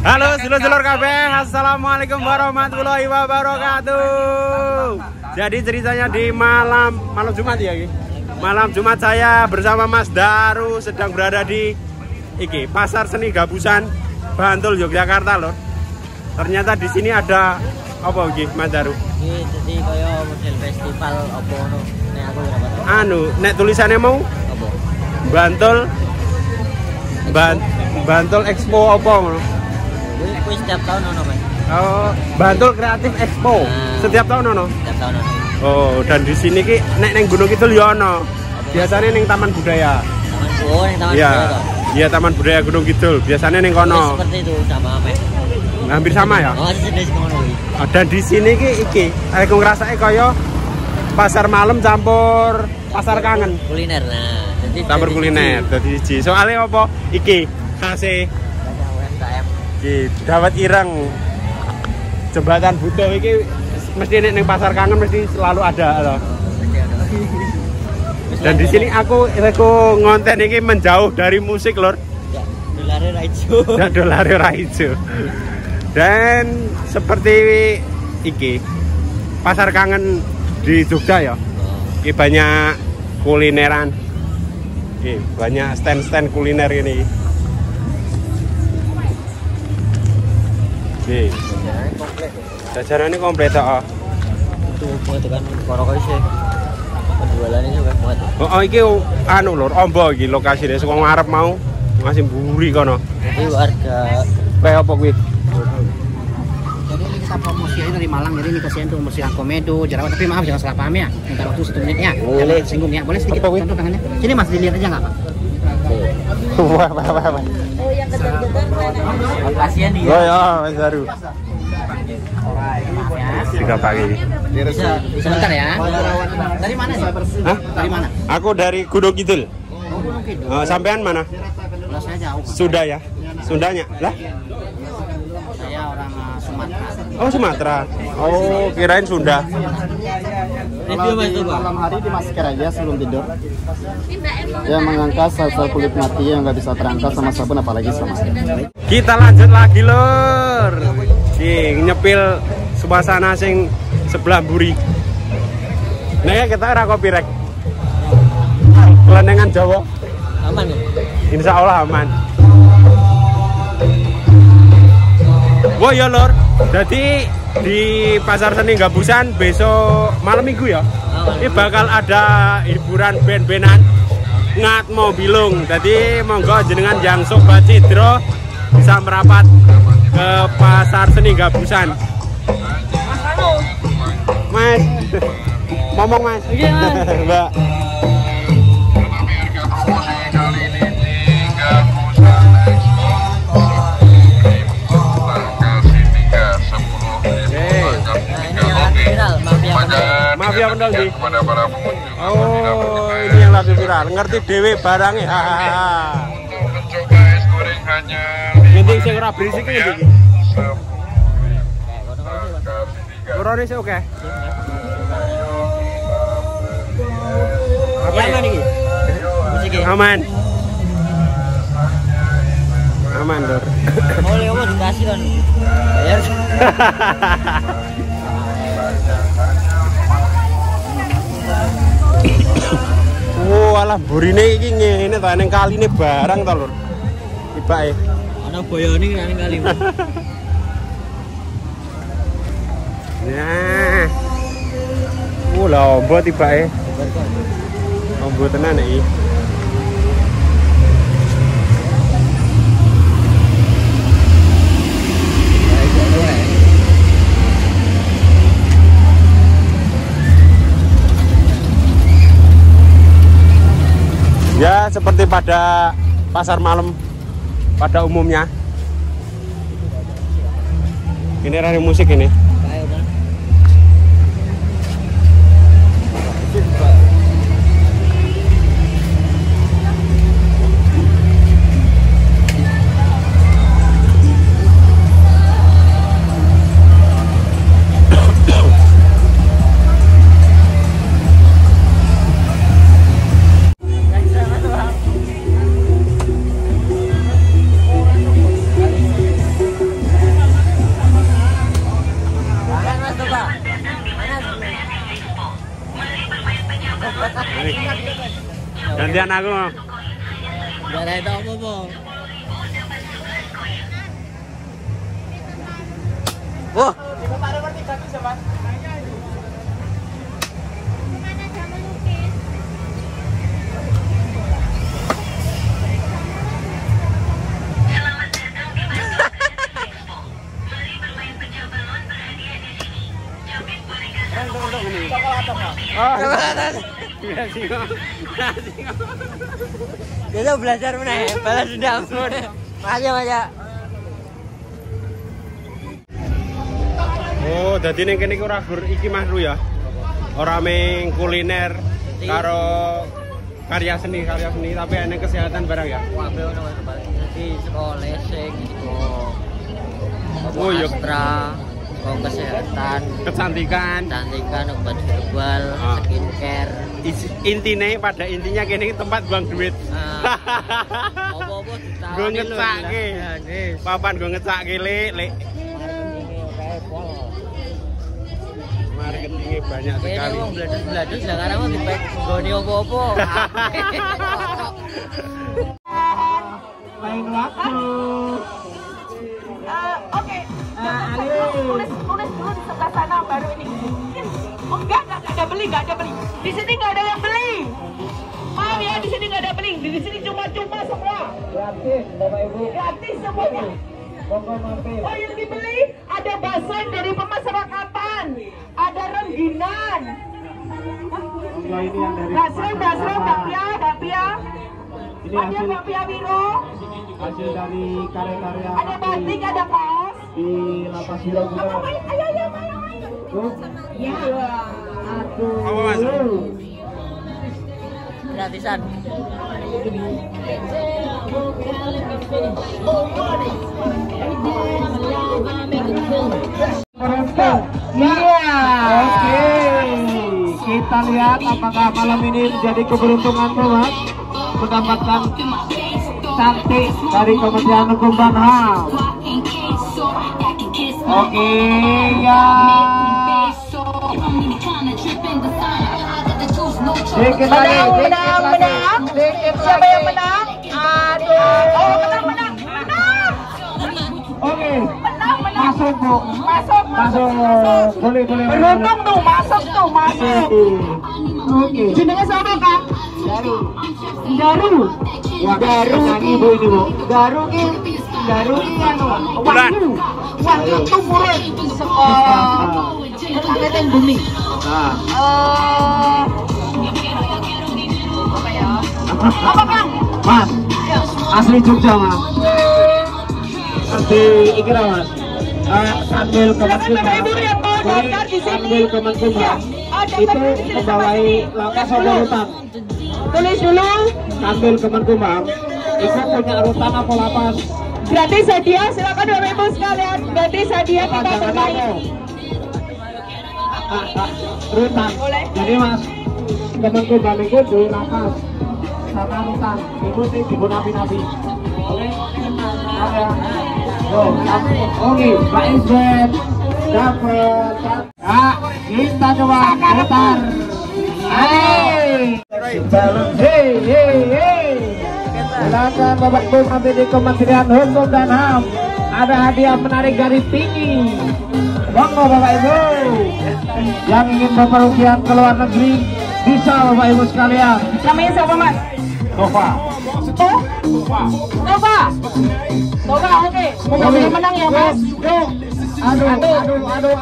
Halo sedulur-sedulur kabeh, assalamualaikum warahmatullahi wabarakatuh. Jadi ceritanya di malam Jumat ya, malam Jumat saya bersama Mas Daru sedang berada di Pasar Seni Gabusan, Bantul, Yogyakarta loh. Ternyata di sini ada apa Mas Daru? Jadi kayak model festival apa no? Nek aku ora Anu, nek tulisannya mau apa? Bantul Expo apa ngono? Kuwi setiap tahun ono, Mas. Oh, Bantul Kreatif Expo. Setiap tahun ono. Setiap tahun ono. Oh, dan di sini ki nek neng Gunung Kidul ya ono. Biasanya neng Taman Budaya. Taman Budaya toh. Iya, Taman Budaya Gunung Kidul. Biasanya neng kono. Seperti itu sama Mas. Hampir sama ya? Oh, jenis ngono iki. Dan di sini ki aku ngrasake kaya pasar malam campur pasar kangen. Kuliner. Nah, jadi campur kuliner. Dadi siji. Soale apa? Iki khase UMKM. Iki dawet ireng. Jembatan Butuh iki mesti nek ning pasar kangen mesti selalu ada loh. Dan di sini aku ngonten iki menjauh dari musik lor. Dolare ra ijo. Ya dolare ra ijo. Dan seperti iki pasar kangen di Jogja ya. Iki banyak kulineran. Iki banyak stand-stand kuliner ini. Iki jajarannya komplit toh. Itu buat kan karo sih. Penjualannya juga buat. Oh, iki anu lur, ombo iki lokasine saka ngarep mau ngasih mburi kono. Jadi warga Kayak apa kuwi? Jadi ini kita promosi dari Malang, jadi ini kasihan tuh membersihkan komedo, jerawat, tapi maaf jangan salah paham ya. Minta waktu 1 menit ya. Jangan tersinggung ya. Boleh sedikit contoh tangannya. Sini Mas dilihat aja nggak Pak? Wah. Oh, yang gedor-gedor mana? kasihan nih. Oh ya, Mas Daru. Maaf ya. 3 pagi. Bisa Sebentar ya. Dari mana sih? Hah? Dari mana? Aku dari Gunung Kidul. Oh, Gunung Kidul. Sampean mana? Kalau saya jauh. Sunda ya? Sundanya? Lah? Saya orang Sumatera. Oh, Sumatera. Oh, kirain Sunda. Review Mas tuh, Pak. Malam hari dimasker aja sebelum tidur. Ya mengangkat sel-sel kulit mati yang nggak bisa terangkat sama sabun apalagi sama air. Kita lanjut lagi lur. Nyepil suasana sing sebelah buri. Nah ya kita ora kopi rek. Kelenengan Jawa. Aman kok. Insya Allah aman. Wah ya lor. Jadi di Pasar Seni Gabusan besok malam minggu ya. Ini bakal ada hiburan band-bandan ngat mau bilung. Jadi monggo jenengan yang sobat Cidro bisa merapat ke Pasar Seni Gabusan. Mas, ngomong Mas. Iya Mas. Mbak. Mafia Pendol di. Oh, ini yang lagi viral. Ngerti dewe barangnya. Nanti saya ora berisik iki. Urone sih oke. Aman iki. Musik Aman. Aman, Dor. Boleh kamu dikasih kan. Bayar. Walah burine iki ngene ta ning kaline barang to, Lur. Tibake. Ana boyone ning kali. Nah. Lha ombo tibake. Ombo tenan iki. Ya seperti pada pasar malam pada umumnya. Ini radio musik ini. Gantian aku. Gak ada itu apa-apa. Wah. Kita belajar mana ya? Balas dendam. Aja. Oh, dadi ning kene ora gur iki Mas Ru ya. Ora meng kuliner karo karya seni tapi enek kesehatan barang ya. Wabe ono jadi sekolah lesing sekolah. Oh iya. Astra, sekolah kesehatan, Kecantikan. obat herbal, skincare. Intinya pada intinya kene tempat buang duit. Apa-apa ditawarin. Gue ngecake. Papan gue ngecake lek. Marketingnya banyak sekali. Kayaknya mau belajar sekarang mau dipek goni apa-apa. Lain waktu. Oke. Tulis dulu di sebelah sana baru ini. Oh, enggak ada beli. Di sini enggak ada yang beli. Maaf ya, di sini enggak ada beli. Di sini cuma semua. Gratis, Bapak Ibu. Gratis semuanya. Monggo mampir. Oh, yang dibeli ada bakso dari pemasyarakatan, ada rengginan, Monggo ini yang dari bakpia, Ini ada bakpia Wiro, hasil dari karya-karya ada batik, ada kaos. di Lapas Hilo juga. Ayo, Tuh. ya. Aduh. Apa, Mas? Gratisan. Iya. Oke. Kita lihat apakah malam ini menjadi keberuntunganmu, Mas, mendapatkan cantik dari Kementerian Hukum dan HAM. Oke, ya. Dikit lagi, Menang. Siapa yang menang? Aduh. Oh, menang. Oke. Menang. Masuk, Bu. Masuk. Boleh. Beruntung tuh, masuk. Oke. Jenenge siapa, Kak? Daru. Wah, nyanyi Bu ini, Bu. Daru ki anu. Bulan. Wahyu tumurun saka Kabupaten Bumi. Nah. Apa Kang? Mas, asli Jogja, Mas. Asli Ikra, Mas. Sambil Kemenkumham, sambil Kemenkumham itu membawai lapas sama rutan. Tulis dulu. Sambil Kemenkumham itu punya rutan apa lapas? Gratis hadiah, silakan Bapak Ibu sekalian. Gratis hadiah kita bermain. Rutan. Jadi Mas, Kemenkumham itu di lapas sama rutan. Itu sih dibuat napi-napi. Oke. Oke, Pak Isbet dapat. Kita coba putar. Hei. Silakan Bapak Ibu sampai di Kementerian Hukum dan HAM. Ada hadiah menarik dari Tinggi. Monggo Bapak Ibu. Yang ingin bepergian ke luar negeri bisa Bapak Ibu sekalian. Namanya siapa Mas? Nova. Nova, oke. Semoga menang ya Mas. Aduh.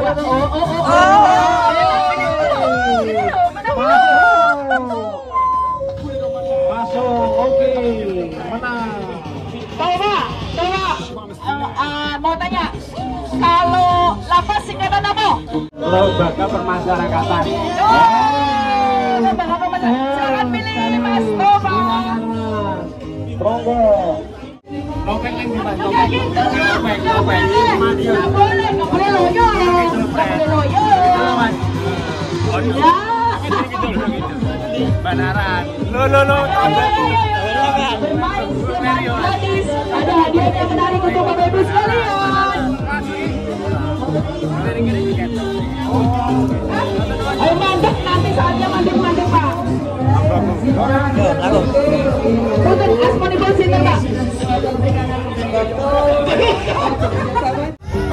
Masuk, oke, menang. Coba. Mau tanya, kalau lapas singkatan apa? Lembaga Permasyarakatan. Lembaga Permasyarakatan. Silakan pilih Mas Nova. Monggo. Topeng yang gimana? Topeng. Nggak boleh loyo. Ya. Banaran. Lo. Bermain gratis. Ada hadiah yang menarik untuk Bapak Ibu sekalian. Ayo mandek, nanti saatnya mandek Pak.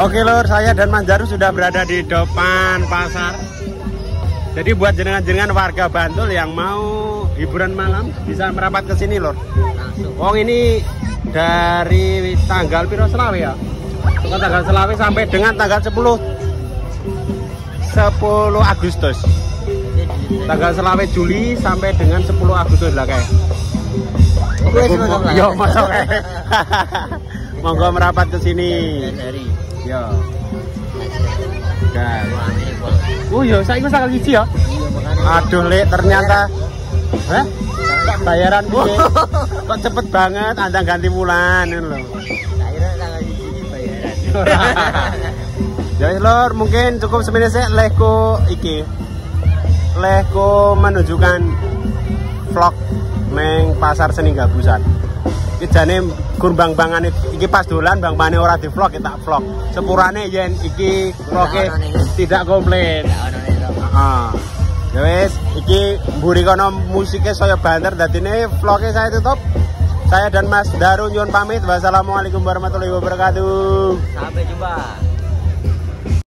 Oke lur, saya dan Mas Daru sudah berada di depan pasar. Jadi buat jenengan-jenengan warga Bantul yang mau hiburan malam bisa merapat ke sini lur. Wong ini dari tanggal piro selawe ya? Bukan tanggal selawe sampai dengan tanggal 10 Agustus. Tanggal selawe Juli sampai dengan 10 Agustus lah kayak. Yo mosok kayak. Monggo merapat ke sini. Yo. Guys. Oh yo, saiki wis tanggal 1 ya? Aduh, Lek, ternyata bayaran piye? Kok cepet banget andang ganti bulan ngono lho. Akhirnya tanggal 1 bayaran. Ya lur, mungkin cukup sebenarnya sih lehku menunjukkan vlog meng pasar seni Gabusan. Iki jane gur bang-bangan iki pas dolan bang-bangane ora di vlog tak vlog. Sepurane yen iki vloge tidak komplit. Heeh. Ya wis, iki mburi kono musike saya banter dadine vloge saya tutup. Saya dan Mas Daru nyuwun pamit. Wassalamualaikum warahmatullahi wabarakatuh. Sampai jumpa.